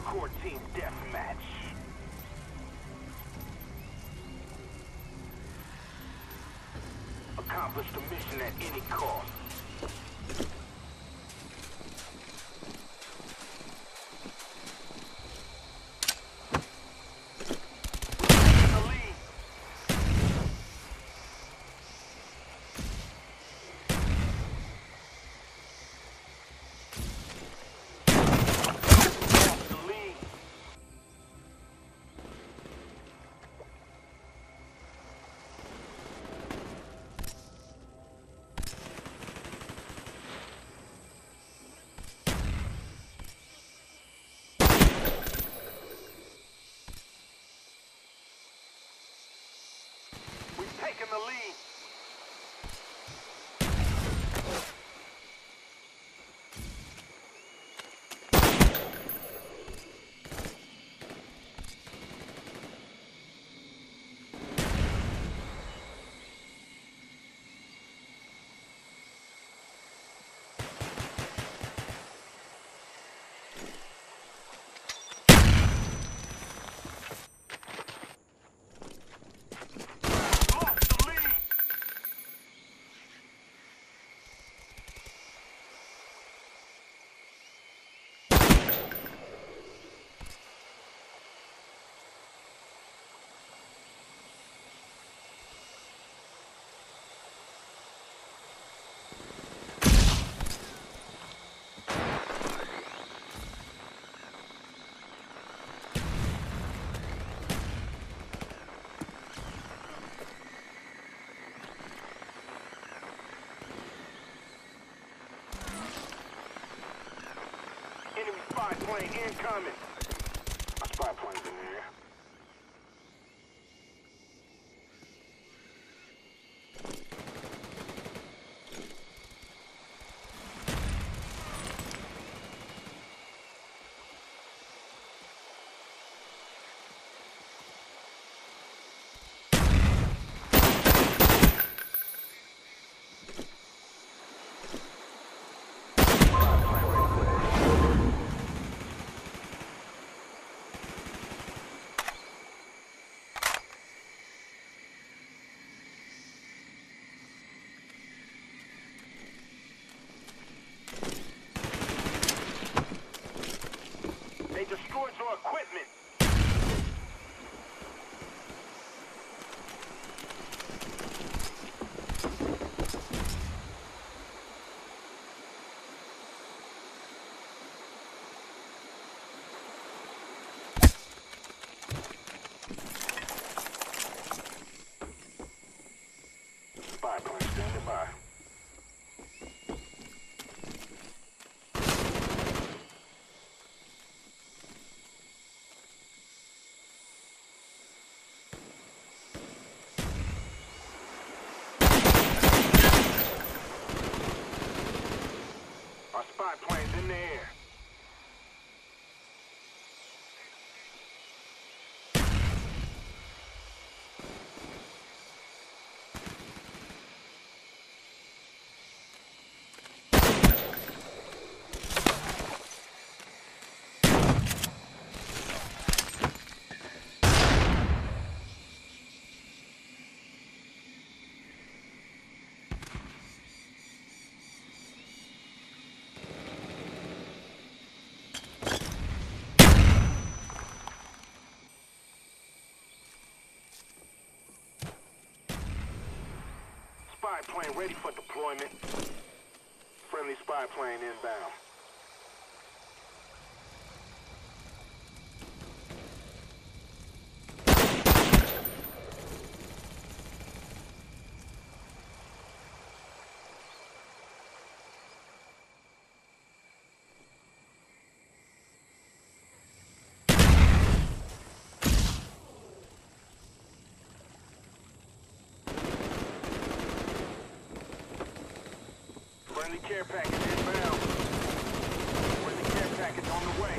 Hardcore team deathmatch. Accomplish the mission at any cost. Taking the lead. Enemy spy plane incoming. A spy plane's in there. They destroyed your equipment. Spy plane standing by. Our spy plane's in the air. Spy plane ready for deployment. Friendly spy plane inbound. Friendly care package inbound. Friendly care package on the way.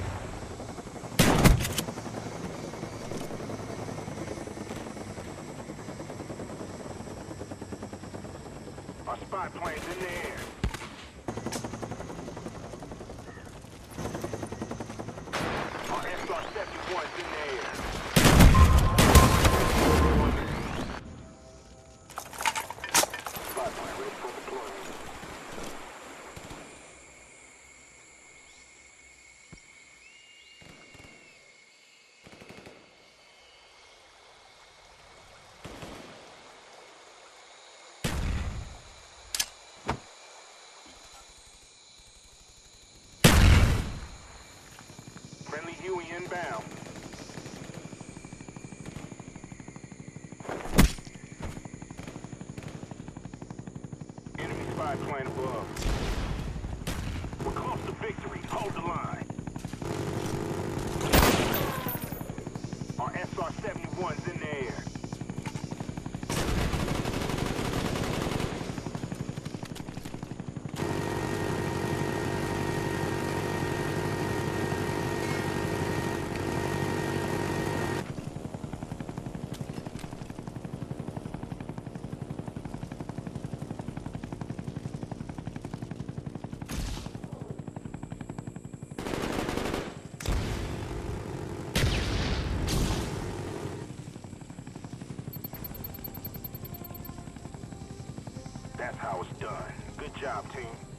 Our spy plane's in the air. Our inbound. Enemy spy plane above. We're close to victory. Hold the line. Our SR-71's in the air. That's how it's done. Good job, team.